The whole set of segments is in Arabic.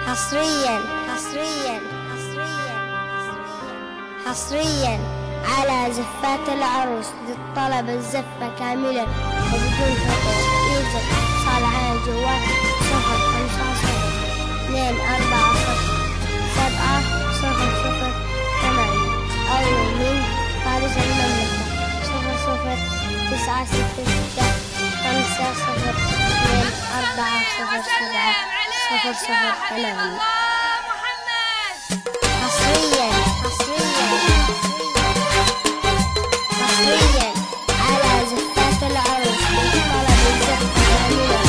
حصريا حصريا حصريا حصريا على زفات العروس للطلب الزفة كاملة وبدون حقوق. يوجد اتصال على الجوال 0550 24 700 أو من خارج المملكة 0096 حصريا حصريا على زفات العروس للطلب الزفة كاملة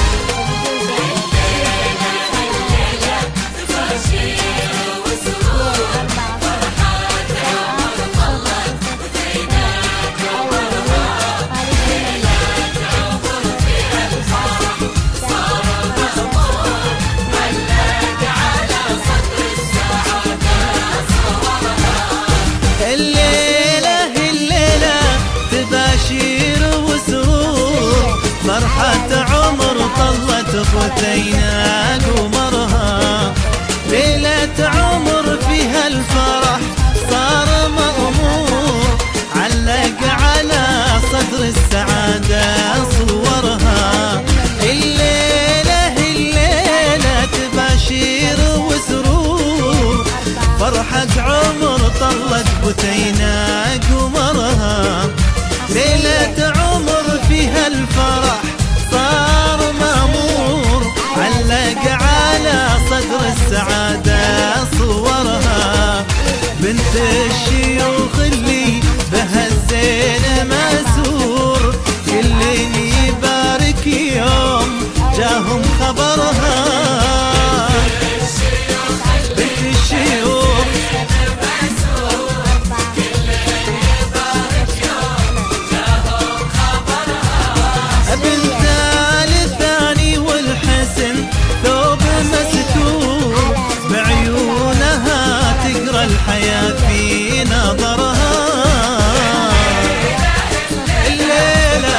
فرحة عمر طلت ختينا قمرها، ليلة عمر فيها الفرح صار مأمور، علق على صدر السعادة صورها. الليلة تباشير وسرور، فرحة عمر طلت ختينا قمرها، ليلة عمر فيها الفرح صار مأمور، علق على صدر السعادة صورها. بنت الشيوخ اللي بها الزين مسور، كل يبارك يوم جاهم خبرها. بنت الشيوخ الحياة في نظرها. الليلة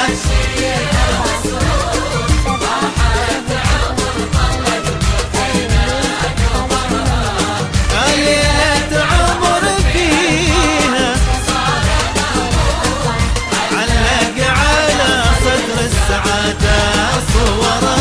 عمر فيها علق على صدر السعادة صورها.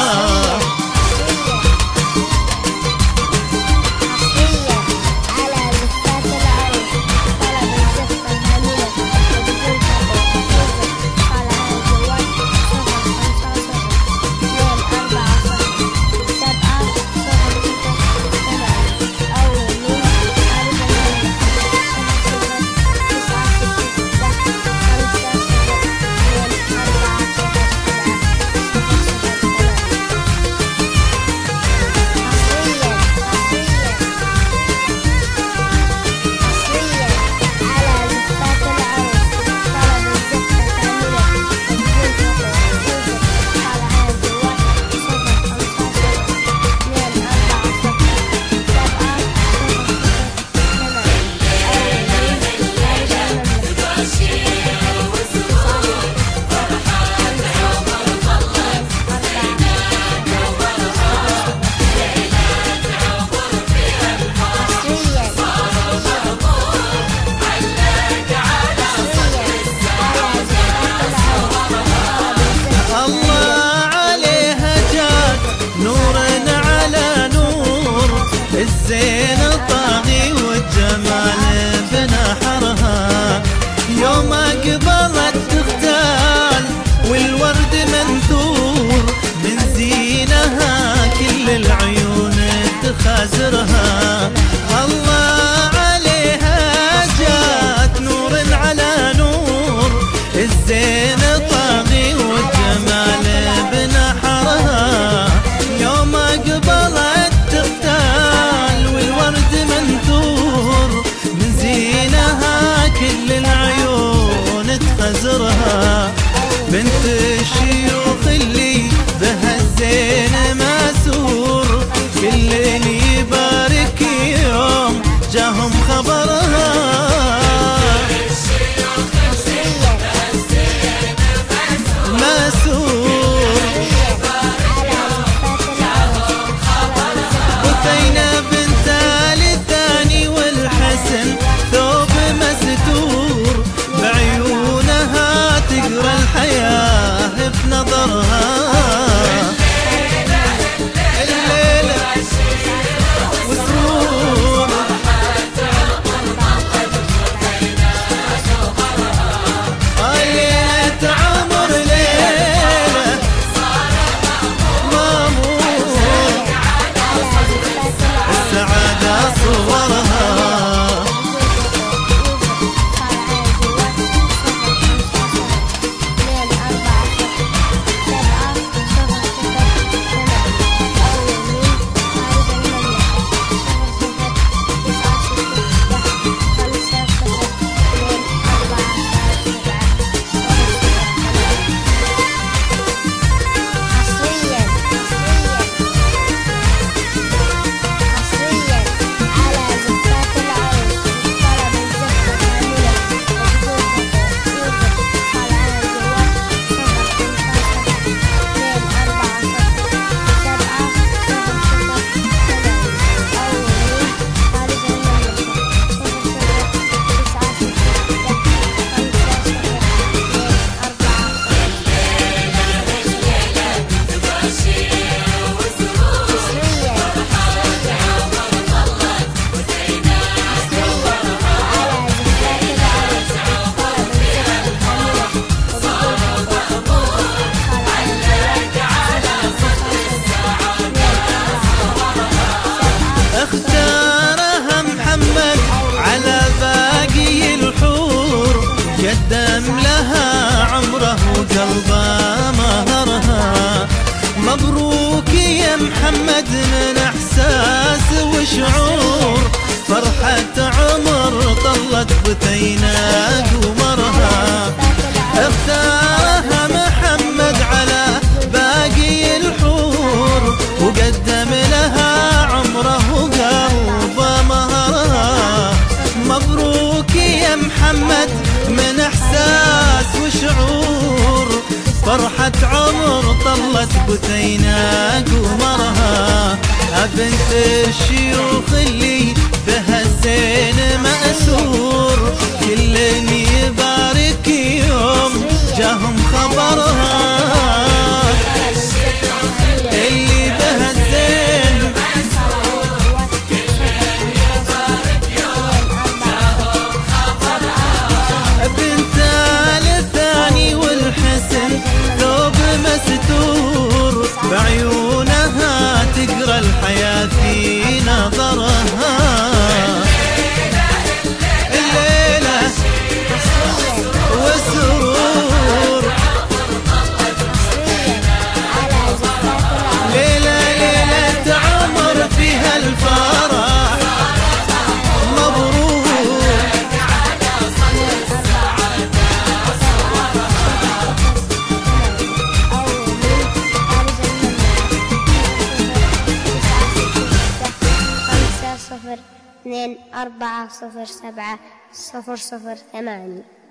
الزين طاغي والجمال بنحرها، يوم قبلت تختال والورد منثور، من زينها كل العيون تخازرها. الله عليها جات نور على نور، الزين طاغي والجمال بنحرها، يوم قبلت تختال والورد منثور، من زينها كل العيون تخزرها. بنت الشيوخ اللي بها الزين مسور، كل يبارك يوم جاهم خبرها. مسور محمد من إحساس وشعور، فرحة عمر طلت بثينا قمرها، اختارها محمد على باقي الحور، وقدم لها عمره وقلب مهرها. مبروك يا محمد من إحساس وشعور، فرحة عمر طلت بثينا قمرها. بنت الشيوخ اللي بها الزين مأسور، كل يبارك يوم جاهم خبرها. اللي بها الزين بنت الثاني والحسن ثوب مستور، بعيونها تقرا الحياة في نظرها. الليلة والسرور، ليلة ليلة عمر فيها الفرح، مبروك. صفر 2 4 0 7 0 0 8.